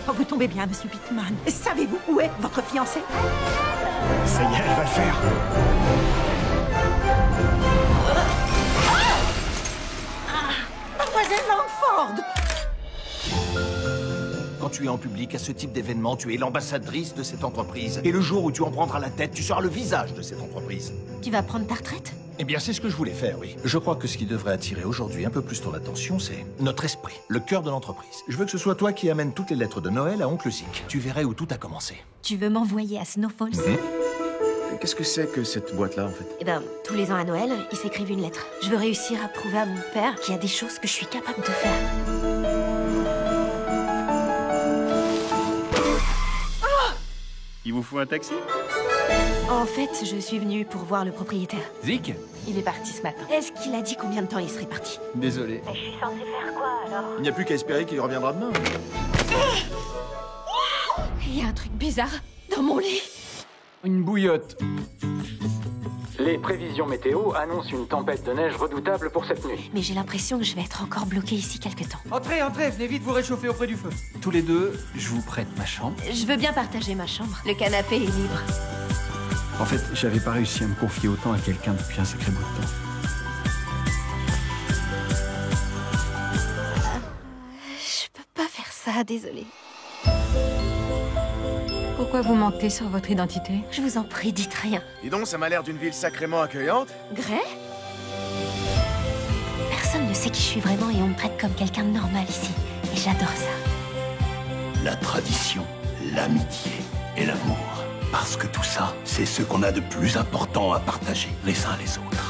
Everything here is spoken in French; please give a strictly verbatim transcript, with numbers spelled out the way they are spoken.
Oh, vous tombez bien, monsieur Pittman. Savez-vous où est votre fiancée? Ça y est, elle va le faire. Mademoiselle Langford! Quand tu es en public à ce type d'événement, tu es l'ambassadrice de cette entreprise. Et le jour où tu en prendras la tête, tu seras le visage de cette entreprise. Tu vas prendre ta retraite? Eh bien, c'est ce que je voulais faire, oui. Je crois que ce qui devrait attirer aujourd'hui un peu plus ton attention, c'est notre esprit, le cœur de l'entreprise. Je veux que ce soit toi qui amènes toutes les lettres de Noël à Oncle Zik. Tu verrais où tout a commencé. Tu veux m'envoyer à Snowfalls? Mmh. Qu'est-ce que c'est que cette boîte-là, en fait? Eh ben, tous les ans à Noël, ils s'écrivent une lettre. Je veux réussir à prouver à mon père qu'il y a des choses que je suis capable de faire. Il vous faut un taxi? En fait, je suis venue pour voir le propriétaire. Zik? Il est parti ce matin. Est-ce qu'il a dit combien de temps il serait parti? Désolé. Mais je suis censée faire quoi, alors? Il n'y a plus qu'à espérer qu'il reviendra demain. Il y a un truc bizarre dans mon lit. Une bouillotte. Les prévisions météo annoncent une tempête de neige redoutable pour cette nuit. Mais j'ai l'impression que je vais être encore bloquée ici quelque temps. Entrez, entrez, venez vite vous réchauffer auprès du feu. Tous les deux, je vous prête ma chambre. Je veux bien partager ma chambre. Le canapé est libre. En fait, j'avais pas réussi à me confier autant à quelqu'un depuis un sacré bout de temps. Euh, je peux pas faire ça, désolée. Pourquoi vous mentez sur votre identité? Je vous en prie, dites rien. Dis donc, ça m'a l'air d'une ville sacrément accueillante. Gray? Personne ne sait qui je suis vraiment et on me traite comme quelqu'un de normal ici. Et j'adore ça. La tradition, l'amitié et l'amour. Parce que tout ça, c'est ce qu'on a de plus important à partager les uns les autres.